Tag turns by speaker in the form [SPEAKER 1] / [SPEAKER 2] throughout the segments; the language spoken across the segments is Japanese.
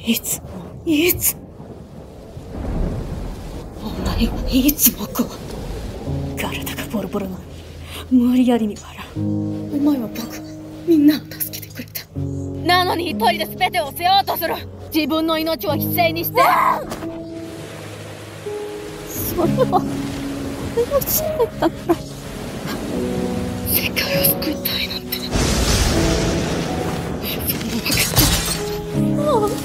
[SPEAKER 1] いつお前はいつもこう体がボロボロなのに無理やりに笑う。お前はみんなを助けてくれた。なのに一人で全てを背負おうとする。自分の命を犠牲にして。それは俺の使命だから。世界を救いたいなんてもう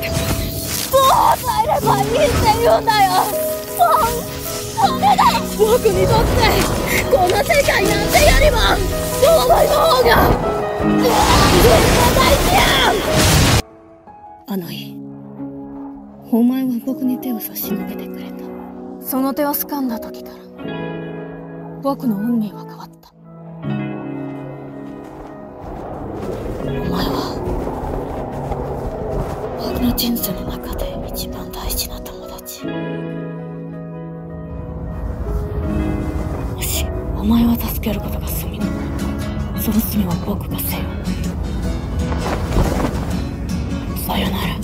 [SPEAKER 1] 耐えればいいって言うんだよ。ダメだ。僕にとってこの世界なんてよりも兄弟の方が絶対大事や。あの日お前は僕に手を差し伸べてくれた。その手を掴んだ時から僕の運命は変わった。お前は僕の人生の中で一番大事な友達。もしお前を助けることが罪ならその罪は僕が背負う。さよなら。